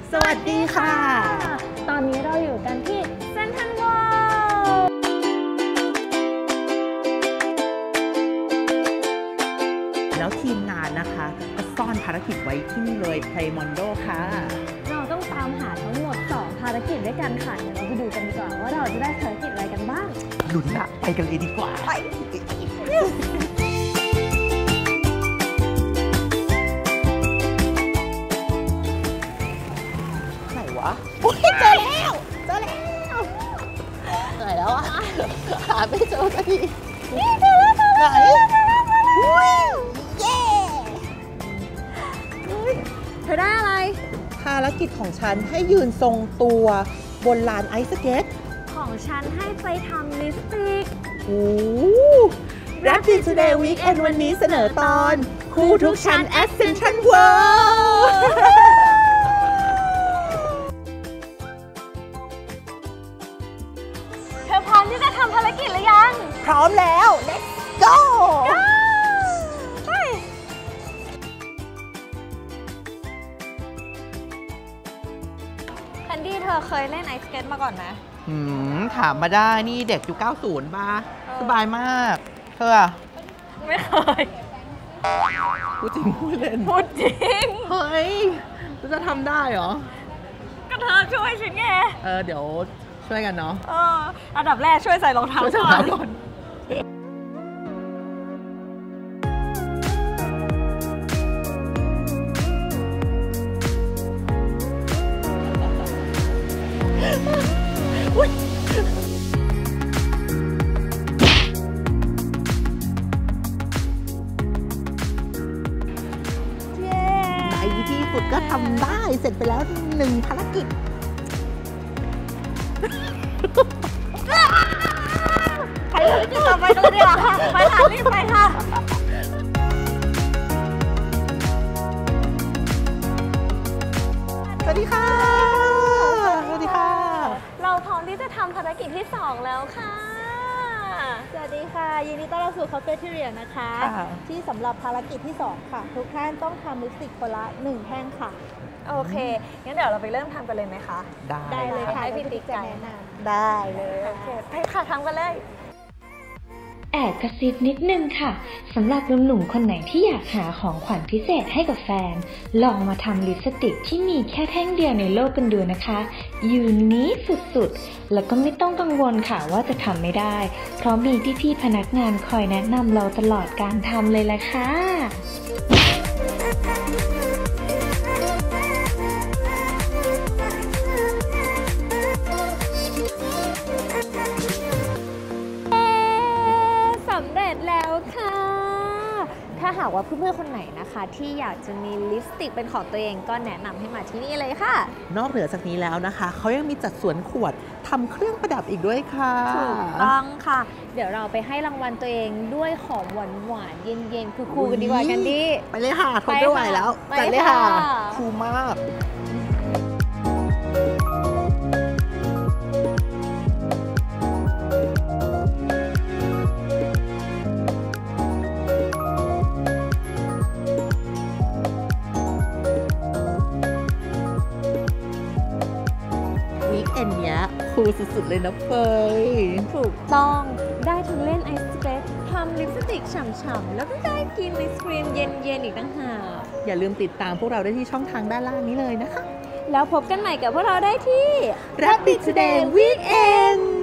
สวัสดีค่ะตอนนี้เราอยู่กันที่เซ็นทรัลเวิลด์แล้วทีมงานนะคะก็ซ่อนภารกิจไว้ที่นี่เลยเพลย์มอนโดค่ะเราต้องตามหาทั้งหมด2ภารกิจด้วยกันค่ะเดี๋ยวเราไปดูกันดีกว่าว่าเราจะได้ภารกิจอะไรกันบ้างลุ้นละไปกันเลยดีกว่าไปไหนวะอุ๊ยเจอแล้วไหนแล้วอะหาไม่เจอสักทีนี่เจอแล้วไหนอุ้ยเย้เธอได้อะไรภารกิจของฉันให้ยืนทรงตัวบนลานไอซ์สเก็ตของฉันให้ไปทำลิปสติก Rapid Today Weekend วันนี้เสนอตอนคู่ทุกชั้น at Central World เธอพร้อมที่จะทำภารกิจหรือยังพร้อมแล้ว let's go ไปแคนดี้เธอเคยเล่นไอซ์สเก็ตมาก่อนไหมถามมาได้นี่เด็กยุค90ป่ะสบายมากเธอไม่เคยพูดจริงพูดเล่นพูดจริงเฮ้ยจะทำได้เหรอก็เธอช่วยฉันไงเดี๋ยวช่วยกันเนาะอันดับแรกช่วยใส่รองเท้าก่อนก็ทำได้เสร็จไปแล้ว1ภารกิจไปเลยจะต่อไปกันเลยดีกว่าค่ะไปค่ะรีบไปค่ะสวัสดีค่ะสวัสดีค่ะเราพร้อมที่จะทำภารกิจที่2แล้วค่ะสวัสดีค่ะยินดีต้อนรับสู่คาเฟ่ที่เรียนนะคะที่สำหรับภารกิจที่2ค่ะทุกท่านต้องทำลิปสติกคนละ1แท่งค่ะโอเคงั้นเดี๋ยวเราไปเริ่มทำกันเลยไหมคะได้เลยค่ะให้พี่ติ๊กจะแนะนำได้เลยโอเคไปค่ะทำกันเลยแอบกระซิบนิดนึงค่ะสำหรับหนุ่มๆคนไหนที่อยากหาของขวัญพิเศษให้กับแฟนลองมาทำลิปสติกที่มีแค่แท่งเดียวในโลกกันดูนะคะยูนิคสุดๆแล้วก็ไม่ต้องกังวลค่ะว่าจะทำไม่ได้เพราะมีพี่ๆพนักงานคอยแนะนำเราตลอดการทำเลยละค่ะถ้าหากว่าเพื่อนๆคนไหนนะคะที่อยากจะมีลิปสติกเป็นของตัวเองก็แนะนำให้มาที่นี่เลยค่ะนอกเหนือจากนี้แล้วนะคะเขายังมีจัดสวนขวดทำเครื่องประดับอีกด้วยค่ะถูกต้องค่ะเดี๋ยวเราไปให้รางวัลตัวเองด้วยของหวานๆเย็นๆคูลๆกันดีกว่ากันดิไปเลยค่ะทนไม่ไหวแล้วจัดเลยค่ะคูลมากเนี้ยคูลสุดๆเลยนะเฟยถูกต้องได้ทั้งเล่นไอซ์สเก็ตทำลิปสติกฉ่ำๆแล้วก็ได้กินไอศครีมเย็นๆอีกต่างหากอย่าลืมติดตามพวกเราได้ที่ช่องทางด้านล่างนี้เลยนะคะแล้วพบกันใหม่กับพวกเราได้ที่ Rapid Today Weekend